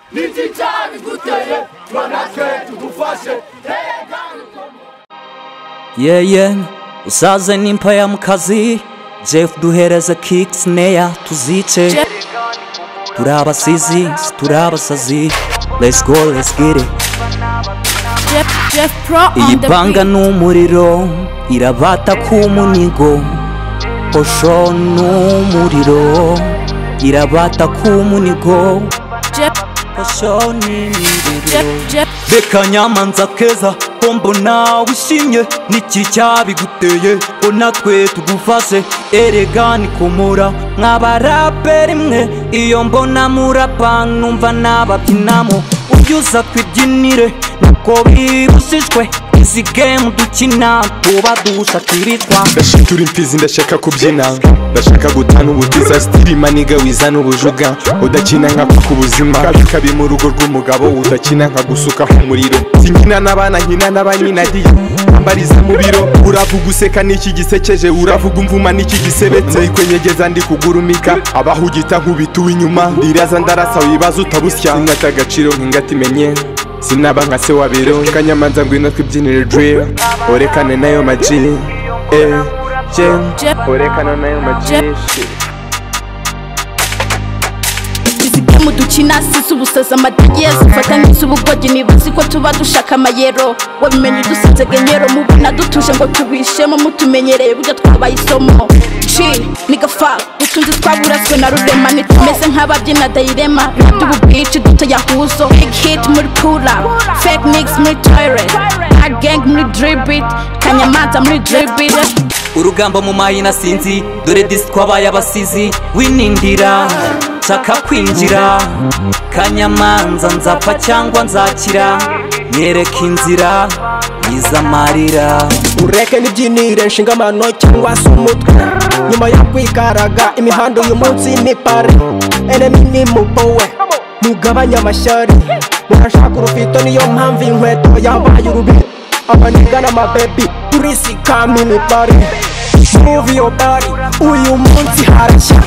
Niti cyane guteye natwe tugufashe. Yeah usaze n'impaya mu kazi Jeff duhereze kicks neya tuzice turabasizi turabasazi let's go let's get it Jeff Pro on the beat. Iyibanga n'umuriro irabata ku munigo Osho n'umuriro irabata ku munigo Osho n'umuriro Beka nyamanza keza mbona wishimye niki cyabiguteye ko natwe tugufashe erega nikomora nk'abaraperi mwe iyo mbona murapa numva nababyinamo ubyuza kwibyinire nuko bibusishwe izi game dukina tuba dushakiritwa ndashitura imfizi ndashaka kubyina ndashaka gutana ubutiza stili maniga wizana ubujuga udakina nka ku buzima kabi mu rugo rw'umugabo udakina nka gusuka umuriro sinkina n'abana nkina n'abanyinadiye ambariza mu biro uravuga useka n'iki gisekeje uravuga umvuma n'iki gisebetse ikwenyegeza ndi kugurumika abahugita nkubituwe inyuma ndiraza ndarasa wibaza utabusya ngata agaciro nk'ingatimenye sinaba nka se wabiro kanyamanza ngwino twibyinire drill orekane nayo maji orekana nayo maji mu dukina sisi ubusaza amategeko ufata nk'iz'ubugogi nibazi ko tuba dushaka amayero wabimenye dusize genyero mubona dutuje ngo tubishemo mutumenyereye buryo twabaye isomo nigafa utunze twaburaswe na rurema nitumeze nk'ababyina dayirema by'ububwici dutayahuzo big hit muri pula fake mix muri toilet a gang muri dribit kanyamanza muri dribit urugamba mu mayina sinzi dore disi twabaye abasizi winindira nshaka kwinjira kanyamanza nzapfa cyangwa nzakira nyereka inzira yizamarira ureke n'ibyinire nshinga amano cyangwa se umutwe nyuma yo kwikaraga imihanda uyu munsi ni pare enemy ni mubowe mugabanya amashyari murashaka urufito niyo mpamvu inkweto yambaye urubi abanigana amabebi turisika mini pare move your body uyu munsi harashya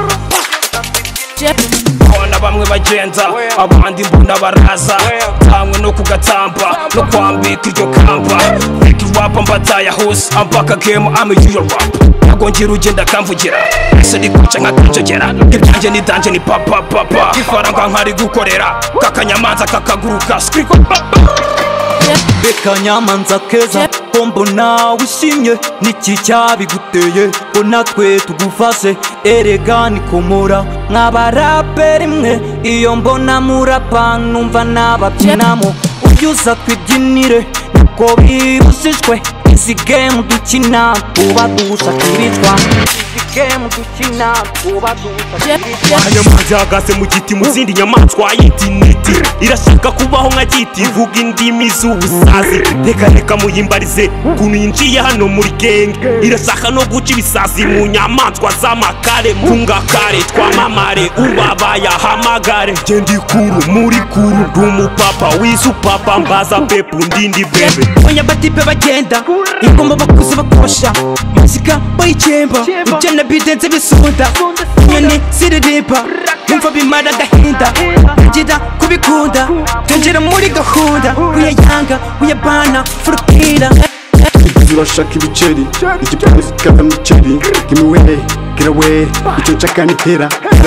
Bona bamwe bagenza abandi mbona baraza tamwe no kugatamba no kwambika iryo kamba Fake rap mbataye hose ambaka game I'm a real rap nagongera ugenda kamvugira ese ndikuca nkakijogera ibyanjye ni danje ni papa ifaranga nkari gukorera kakanyamanza kakaguruka skriko Beka nyamanza keza mbona wishimye niki cyabiguteye ko natwe tugufashe erega nikomora nk'abaraperi mwe iyo mbona murapa numva nababyinamo ubyuza twibyinire nuko bibusishwe izi game dukina tuba dushakiritwa game dukina tuba dushakiritwa kanyamanza ahagaze mu giti mu zindi nyamaswa yitiniti irashaka kubaho nka giti ivuga indimi z'ubusazi reka muyimbarize ukuntu yinjiye hano muri genge irashaka no guca ibisazi mu nyamaswa z'amakare mungakare twamamare ubabaye ahamagare gendi kuru muri kuru rumupapa wisupapa mbaza pepu ndindi bebe abanyabatipe bagenda ingoma bakuze bakosha muzika bayikemba ibyana bidenze bisunda inyoni ziririmba yumva bimara agahinda ngira kubikunda twinjira muri gahunda uyayanga uyabana furukira urashaka ibiceri igipolisi kava miceri gimme get away icyo nshaka ni hera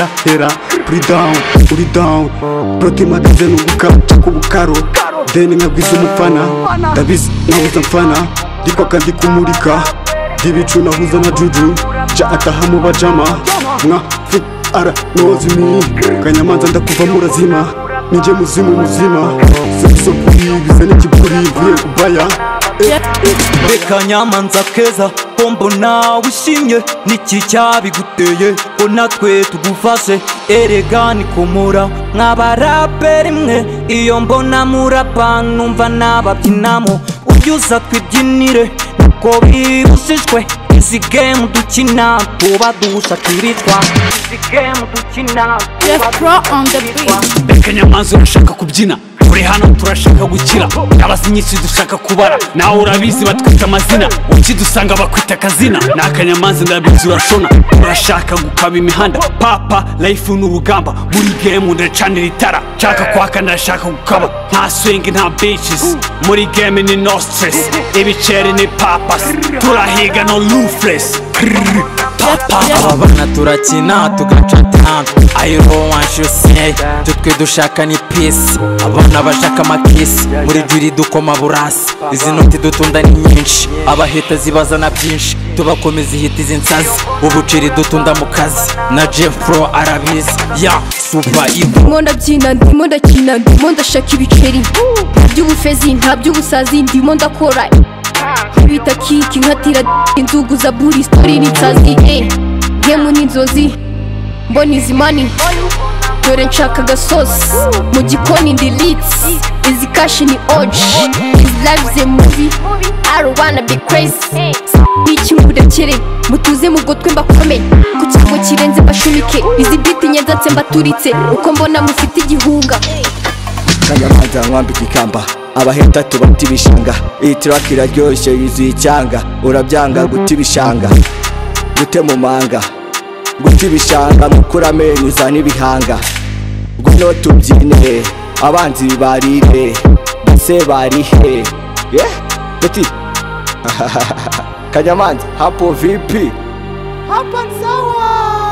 uri down protein magaze n'ugukaca kubukaro then nkabwiza umufana ndabizi nahuza mfana ndiko kandi kumurika ndibicu nahuza na juju ja ataha mu bajama mwa fit ara nozimi kanyamanza ndakuva murazima nije muzima so bize n'ikiburi vuye kubaya Beka nyamanza keza mbona wishimye niki cyabiguteye ko natwe tugufashe erega nikomora nk'abaraperi mwe iyo mbona murapa numva nababyinamo ubyuza twibyinire nuko bibusishwe izi game dukina tuba dushakiritwa Jeff Pro on the beat. Beka nyamanza urashaka kubyina uri hano turashaka gukira abazi nyinshi dushaka kubara nawe urabizi batwita amazina ukidusanga bakwita akazina ni akanyamanza ndabizi urashona urashaka gukaba imihanda papa life ni urugamba buri game ndacanira itara nshaka kwaka ndashaka gukaba nta swing nta bitches muri game ni no stress ibiceri ni papas turahiga no ruthless aba bana turakina tugaca tanto I don't want you say tutwe dushaka ni peace abana bashaka amakisi muri juri dukoma burasi izi noti dutunda ni nyinshi abaheta zibazana byinshi tubakomeza ihita izi nsazi ubuciri dutunda mu kazi na Jeff Pro arabizi ya super ego ndimo ndabyina ndimo ndakina ndimo ndashaka ibiceri nta by'ubufezi nta by'ubusazi ndimo ndakora bita kiki nkatira inzugu za buri story n'insazi gemu n'inzozi mbona izi money dore nshaka agasosi mu gikoni ndi litsi izi kashi ni oji izi live ze movie I don't wanna be crazy n'ikimurekere mutuze mu gutwe mbakome ku cyago kirenze mbashumike izi biti nyendatse mbaturitse uko mbona mufite igihunga kanyamanza nkwambika ikamba abaheta tubati ibishanga iyi track iraryoshye yuzuye icyanga urabyanga guta ibishanga gute mu manga guta ibishanga mukura amenyo uzana ibihanga ngwino tubyine abanzi barire base barihe beti kanyamanza hapo vipi hapa sawa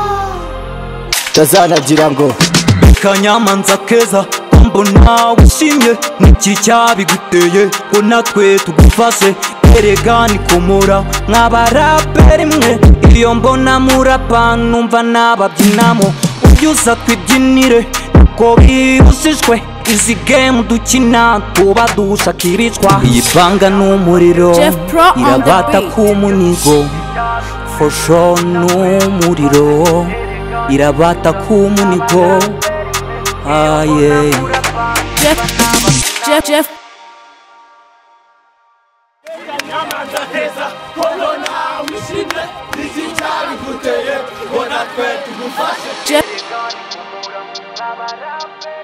tazanagira ngo kanyamanza keza mbona wishimye niki cyabiguteye ko natwe tugufashe erega nikomora nk'abaraperi mwe iyo mbona murapa numva nababyinamo ubyuza twibyinire ko bibusijwe izi game dukina tuba dushakirishwa iyi banga n'umuriro irabata ku munigo for sure n'umuriro irabata ku munigo Jeff Kanyamanza keza korona wishimye niki cyabiguteye ngo natwe tugufashe Jeff